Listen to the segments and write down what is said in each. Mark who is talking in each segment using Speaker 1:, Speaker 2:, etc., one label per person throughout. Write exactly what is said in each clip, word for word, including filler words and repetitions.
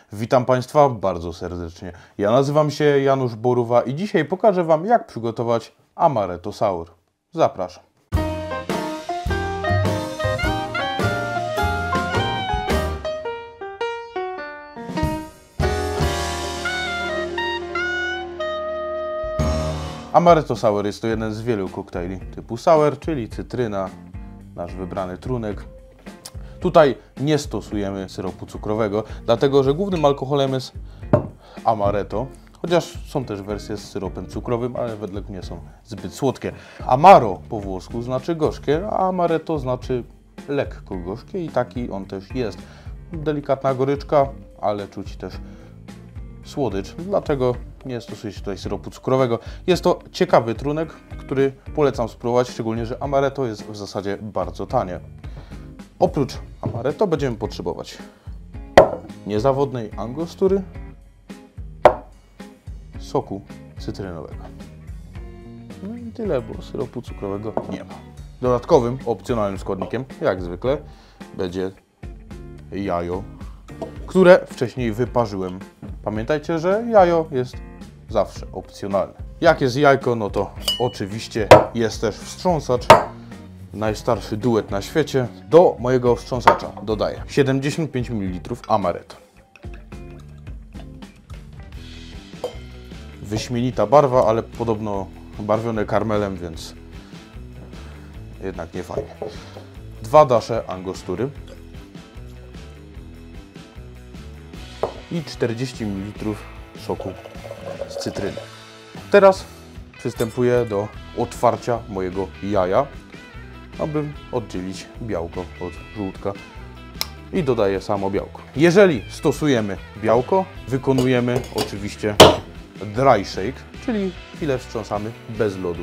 Speaker 1: Witam Państwa bardzo serdecznie. Ja nazywam się Janusz Boruwa i dzisiaj pokażę Wam, jak przygotować Amaretto Sour. Zapraszam. Amaretto Sour jest to jeden z wielu koktajli typu sour, czyli cytryna, nasz wybrany trunek. Tutaj nie stosujemy syropu cukrowego, dlatego że głównym alkoholem jest amaretto, chociaż są też wersje z syropem cukrowym, ale według mnie są zbyt słodkie. Amaro po włosku znaczy gorzkie, a amaretto znaczy lekko gorzkie i taki on też jest. Delikatna goryczka, ale czuć też słodycz, dlatego nie stosuje się tutaj syropu cukrowego. Jest to ciekawy trunek, który polecam spróbować, szczególnie że amaretto jest w zasadzie bardzo tanie. Oprócz amaretto będziemy potrzebować niezawodnej angostury, soku cytrynowego. No i tyle, bo syropu cukrowego nie ma. Dodatkowym, opcjonalnym składnikiem, jak zwykle, będzie jajo, które wcześniej wyparzyłem. Pamiętajcie, że jajo jest zawsze opcjonalne. Jak jest jajko, no to oczywiście jest też wstrząsacz. Najstarszy duet na świecie. Do mojego wstrząsacza dodaję siedemdziesiąt pięć mililitrów amaretto. Wyśmienita barwa, ale podobno barwione karmelem, więc jednak nie fajnie. Dwa dasze angostury i czterdzieści mililitrów soku z cytryny. Teraz przystępuję do otwarcia mojego jaja, aby oddzielić białko od żółtka i dodaję samo białko. Jeżeli stosujemy białko, wykonujemy oczywiście dry shake, czyli chwilę wstrząsamy bez lodu.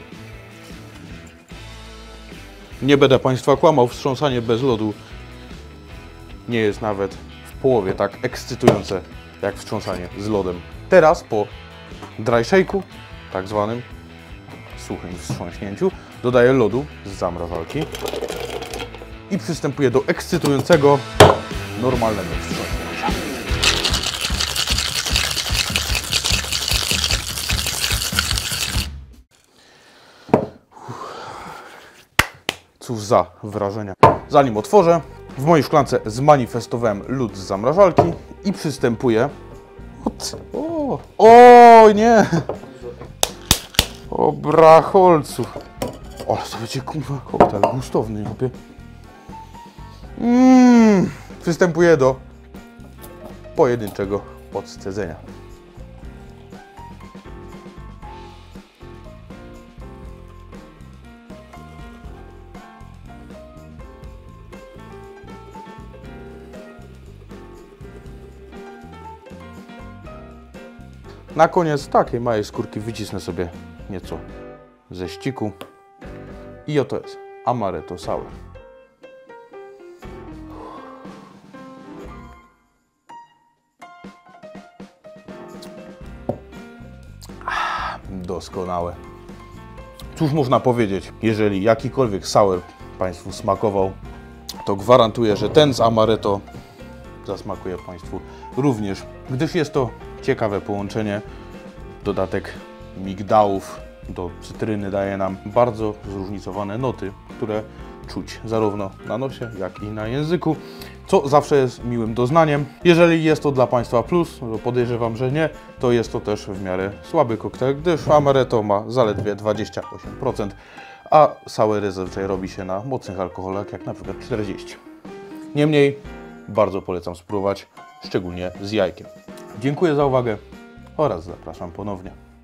Speaker 1: Nie będę Państwa kłamał, wstrząsanie bez lodu nie jest nawet w połowie tak ekscytujące jak wstrząsanie z lodem. Teraz po dry shake'u, tak zwanym suchym wstrząśnięciu, dodaję lodu z zamrażalki i przystępuję do ekscytującego, normalnego wstrząśnięcia. Cóż za wrażenia. Zanim otworzę, w mojej szklance zmanifestowałem lód z zamrażalki i przystępuję. O, o nie! O bracholcu. O, to będzie kurwa koktajl gustowny, chłopie. Mm, przystępuję do pojedynczego odcedzenia. Na koniec takiej małej skórki wycisnę sobie nieco ze ściku. I oto jest Amaretto Sour. Doskonałe. Cóż można powiedzieć, jeżeli jakikolwiek sour Państwu smakował, to gwarantuję, że ten z amaretto zasmakuje Państwu również, gdyż jest to ciekawe połączenie. Dodatek migdałów do cytryny daje nam bardzo zróżnicowane noty, które czuć zarówno na nosie, jak i na języku, co zawsze jest miłym doznaniem. Jeżeli jest to dla Państwa plus, no podejrzewam, że nie, to jest to też w miarę słaby koktajl, gdyż amaretto ma zaledwie dwadzieścia osiem procent, a soury zazwyczaj robi się na mocnych alkoholach, jak na przykład czterdzieści. Niemniej bardzo polecam spróbować, szczególnie z jajkiem. Dziękuję za uwagę oraz zapraszam ponownie.